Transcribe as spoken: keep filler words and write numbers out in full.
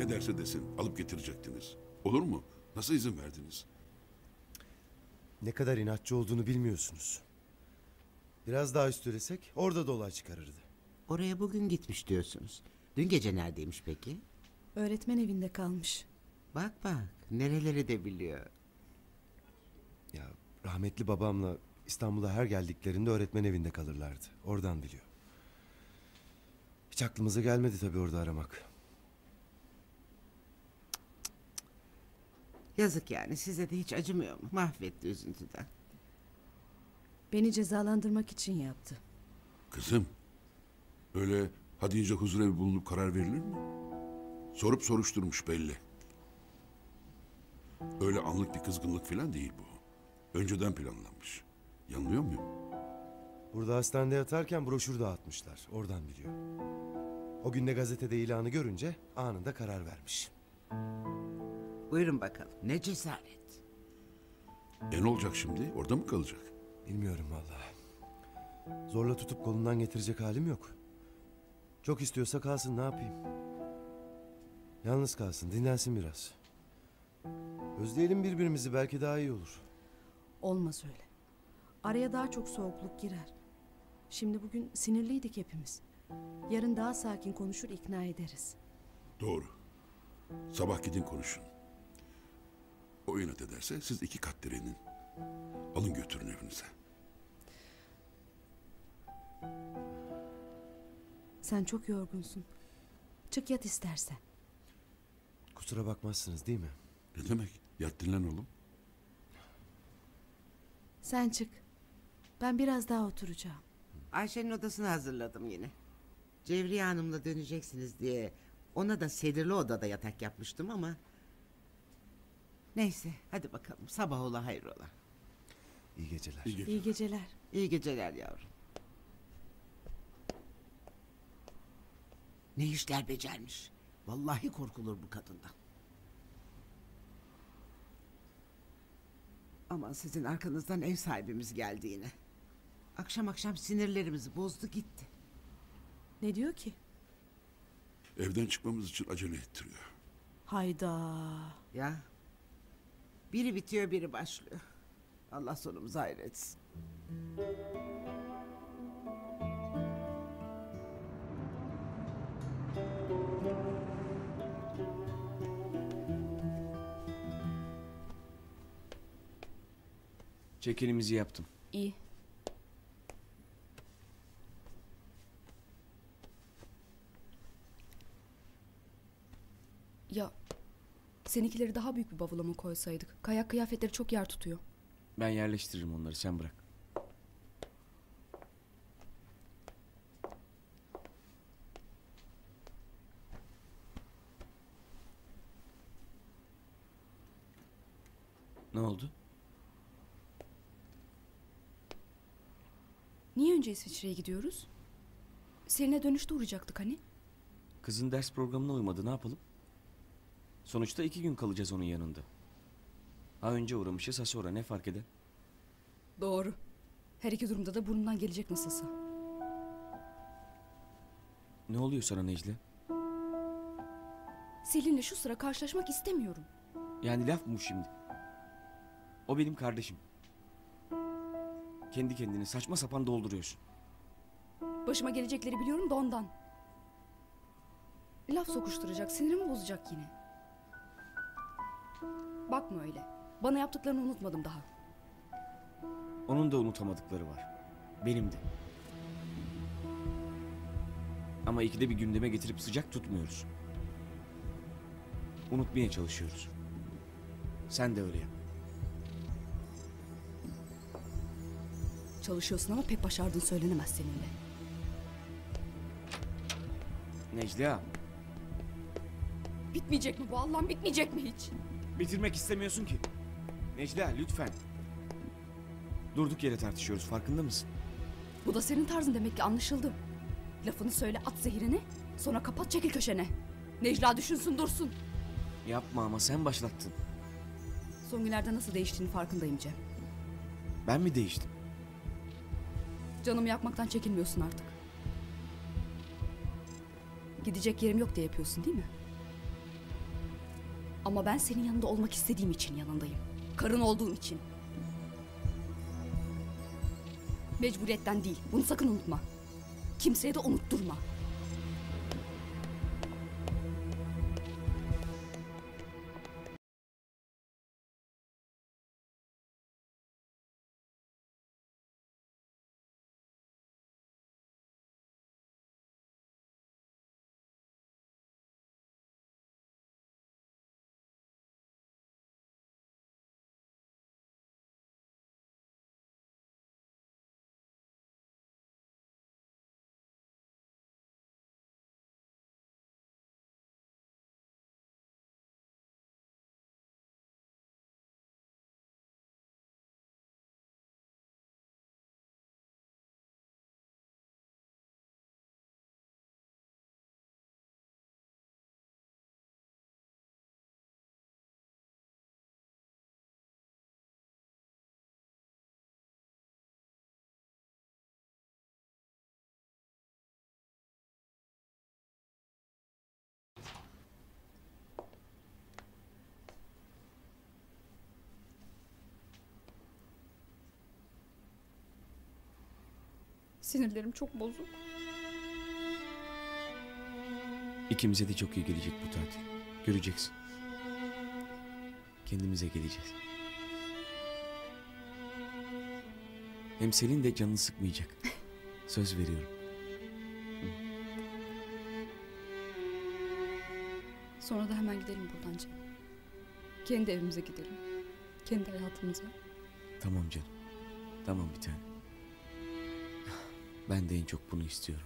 Ne derse desin alıp getirecektiniz. Olur mu? Nasıl izin verdiniz? Ne kadar inatçı olduğunu bilmiyorsunuz. Biraz daha üstülesek orada da olay çıkarırdı. Oraya bugün gitmiş diyorsunuz. Dün gece neredeymiş peki? Öğretmen evinde kalmış. Bak bak nereleri de biliyor. Ya rahmetli babamla İstanbul'a her geldiklerinde öğretmen evinde kalırlardı. Oradan biliyor. Hiç aklımıza gelmedi tabii orada aramak. Yazık yani size de hiç acımıyor mu? Mahvetti üzüntüden. Beni cezalandırmak için yaptı. Kızım, öyle ha deyince huzurevi bulunup karar verilir mi? Sorup soruşturmuş belli. Öyle anlık bir kızgınlık falan değil bu. Önceden planlanmış. Yanılıyor muyum? Burada hastanede yatarken broşür dağıtmışlar. Oradan biliyor. O gün de gazetede ilanı görünce anında karar vermiş. Buyurun bakalım ne cesaret. E ne olacak şimdi? Orada mı kalacak? Bilmiyorum vallahi. Zorla tutup kolundan getirecek halim yok. Çok istiyorsa kalsın, ne yapayım? Yalnız kalsın, dinlensin biraz. Özleyelim birbirimizi, belki daha iyi olur. Olmaz öyle. Araya daha çok soğukluk girer. Şimdi bugün sinirliydik hepimiz. Yarın daha sakin konuşur, ikna ederiz. Doğru. Sabah gidin konuşun. O inat ederse siz iki kat direnin. Alın götürün evinize. Sen çok yorgunsun. Çık yat istersen. Kusura bakmazsınız değil mi? Ne demek? Yat dinlen oğlum. Sen çık. Ben biraz daha oturacağım. Ayşe'nin odasını hazırladım yine. Cevriye Hanım'la döneceksiniz diye ona da sedirli odada yatak yapmıştım ama... Neyse hadi bakalım sabah ola hayrola. İyi geceler. İyi geceler. İyi geceler. İyi geceler yavrum. Ne işler becermiş. Vallahi korkulur bu kadından. Aman sizin arkanızdan ev sahibimiz geldi yine. Akşam akşam sinirlerimizi bozdu gitti. Ne diyor ki? Evden çıkmamız için acele ettiriyor. Hayda. Ya. Biri bitiyor biri başlıyor. Allah sonumuzu hayretsin. Çekilimizi yaptım. İyi. Ya seninkileri daha büyük bir bavula mı koysaydık? Kayak kıyafetleri çok yer tutuyor. Ben yerleştiririm onları, sen bırak. Ne oldu? Niye önce İsviçre'ye gidiyoruz? Selin'e dönüşte uğrayacaktık hani? Kızın ders programına uymadı, ne yapalım? Sonuçta iki gün kalacağız onun yanında. Ha önce uğramışız, ha sonra, ne fark eder? Doğru. Her iki durumda da burnundan gelecek nasılsa. Ne oluyor sana Necla? Selin'le şu sıra karşılaşmak istemiyorum. Yani laf mı bu şimdi? O benim kardeşim. Kendi kendini saçma sapan dolduruyorsun. Başıma gelecekleri biliyorum da ondan. Laf sokuşturacak, sinirimi bozacak yine. Bakma öyle. Bana yaptıklarını unutmadım daha. Onun da unutamadıkları var. Benim de. Ama ikide bir gündeme getirip sıcak tutmuyoruz. Unutmaya çalışıyoruz. Sen de öyle yap. Çalışıyorsun ama pek başardığın söylenemez seninle. Necla, Bitmeyecek mi bu Allah'ım, bitmeyecek mi hiç? bitirmek istemiyorsun ki. Necla lütfen. Durduk yere tartışıyoruz, farkında mısın? Bu da senin tarzın demek ki, anlaşıldı. Lafını söyle, at zehirini, sonra kapat, çekil köşene. Necla düşünsün dursun. Yapma ama, sen başlattın. Son günlerde nasıl değiştiğini farkındayım Cem. Ben mi değiştim? Canımı yakmaktan çekinmiyorsun artık. Gidecek yerim yok diye yapıyorsun değil mi? Ama ben senin yanında olmak istediğim için yanındayım. Karın olduğum için. Mecburiyetten değil. Bunu sakın unutma. Kimseye de unutturma. Sinirlerim çok bozuk. İkimize de çok iyi gelecek bu tatil. Göreceksin. Kendimize geleceğiz. Hem Selin de canını sıkmayacak. Söz veriyorum. Sonra da hemen gidelim buradan Cem. Kendi evimize gidelim. Kendi hayatımıza. Tamam canım. Tamam bir tane. Ben de en çok bunu istiyorum.